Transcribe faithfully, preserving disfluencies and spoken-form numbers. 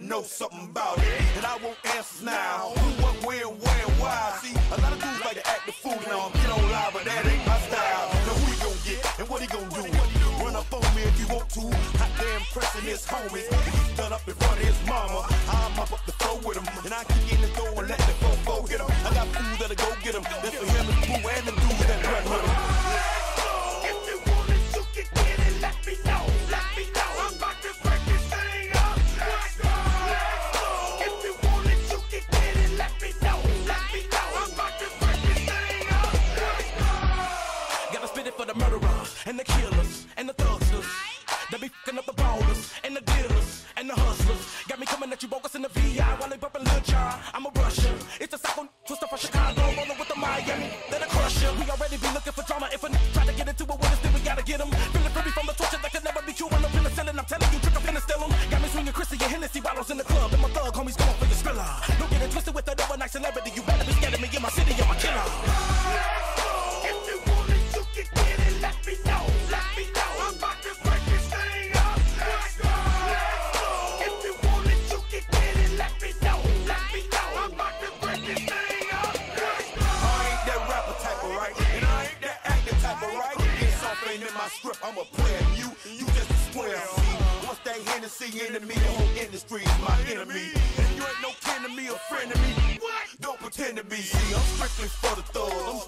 know something about it. And I want answers now. Who, what, where, where, and why. See, a lot of dudes like to act the fool now. I'm get on live, but that ain't my style. Now who he gon' get and what he gon' do? Run up on me if you want to. Hot damn pressing his homies. He's done up in front of his mama. I'm up up the floor with him. And I kick in the door and let the fofo hit him. I got fools that'll go get him. That's for him and Pooh and the dudes that run with him. If you want it, you can get it. Let me know, let me know. I'm about to break this thing up. Let's go. If you want it, you can get it. Let me know, let me know. I'm about to break this thing up. Let's go. Gotta spit it for the murderers and the killers and the thugsters. They be fucking up the ballers and the dealers and the hustlers. Got me coming at you bogus in the V I while they bumping Lil Jon. I'm a Russian. It's a psycho twister from Chicago, rolling with the Miami. Then a crusher. We already be looking for drama. If a n try to get into it with us, then we gotta get him. Feeling free from the torture that could never be true. When I'm feeling selling, I'm telling you, trick, I'm finna steal him. Got me swinging Chrissy and Hennessy bottles in the club. And my thug homies going for your thriller. Don't get it twisted with that overnight celebrity. You better be scared of me in my city, I'm a killer. If you want it, you can get it. Let me know, let me know. I'm about to break this thing up. Let's go. If you want it, you can get it. Let me know, let me know. I'm about to break this thing up. Let's go. I ain't that rapper type of right, and I ain't that acting type of right. This off ain't in my script, I'm a player. You, you just a square. See, once that Hennessy into me, the whole industry is my enemy. And you ain't no kin to me or friend to me. What? Don't pretend to be. See, I'm strictly for the thugs. I'm